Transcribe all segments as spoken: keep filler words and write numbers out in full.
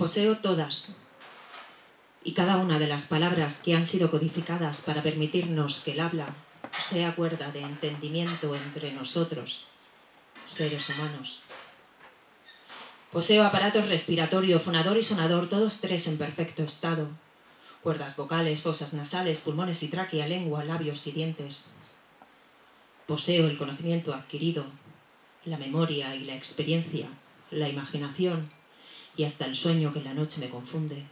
Poseo todas y cada una de las palabras que han sido codificadas para permitirnos que el habla sea cuerda de entendimiento entre nosotros, seres humanos. Poseo aparatos respiratorio, fonador y sonador, todos tres en perfecto estado. Cuerdas vocales, fosas nasales, pulmones y tráquea, lengua, labios y dientes. Poseo el conocimiento adquirido, la memoria y la experiencia, la imaginación y hasta el sueño que en la noche me confunde.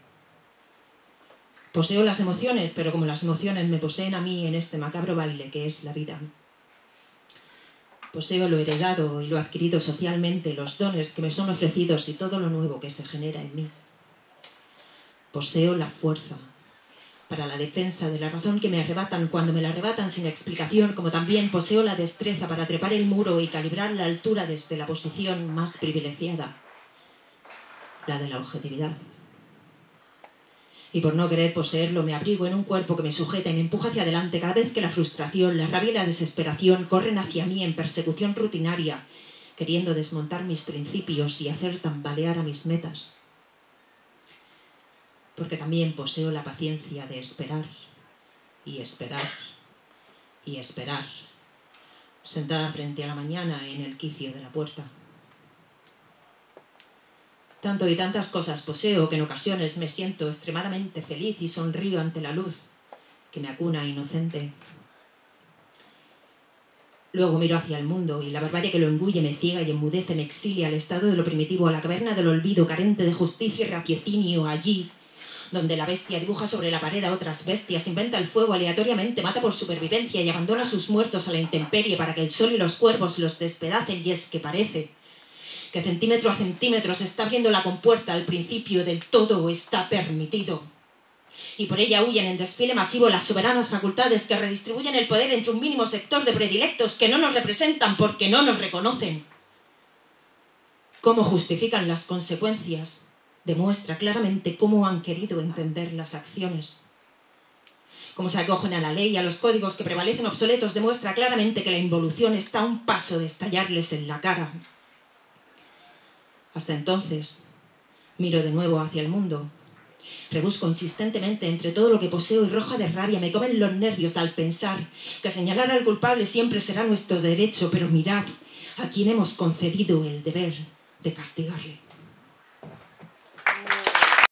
Poseo las emociones, pero como las emociones me poseen a mí en este macabro baile que es la vida. Poseo lo heredado y lo adquirido socialmente, los dones que me son ofrecidos y todo lo nuevo que se genera en mí. Poseo la fuerza para la defensa de la razón que me arrebatan cuando me la arrebatan sin explicación, como también poseo la destreza para trepar el muro y calibrar la altura desde la posición más privilegiada, la de la objetividad. Y por no querer poseerlo me abrigo en un cuerpo que me sujeta y me empuja hacia adelante cada vez que la frustración, la rabia y la desesperación corren hacia mí en persecución rutinaria, queriendo desmontar mis principios y hacer tambalear a mis metas. Porque también poseo la paciencia de esperar y esperar y esperar, sentada frente a la mañana en el quicio de la puerta. Tanto y tantas cosas poseo que en ocasiones me siento extremadamente feliz y sonrío ante la luz que me acuna inocente. Luego miro hacia el mundo y la barbarie que lo engulle me ciega y enmudece, me exilia al estado de lo primitivo, a la caverna del olvido, carente de justicia y raciocinio, allí donde la bestia dibuja sobre la pared a otras bestias, inventa el fuego aleatoriamente, mata por supervivencia y abandona a sus muertos a la intemperie para que el sol y los cuervos los despedacen. Y es que parece que centímetro a centímetro se está abriendo la compuerta al principio del todo está permitido. Y por ella huyen en desfile masivo las soberanas facultades que redistribuyen el poder entre un mínimo sector de predilectos que no nos representan porque no nos reconocen. ¿Cómo justifican las consecuencias? Demuestra claramente cómo han querido entender las acciones. Cómo se acogen a la ley y a los códigos que prevalecen obsoletos demuestra claramente que la involución está a un paso de estallarles en la cara. Hasta entonces, miro de nuevo hacia el mundo. Rebusco insistentemente entre todo lo que poseo y roja de rabia me comen los nervios al pensar que señalar al culpable siempre será nuestro derecho, pero mirad a quien hemos concedido el deber de castigarle.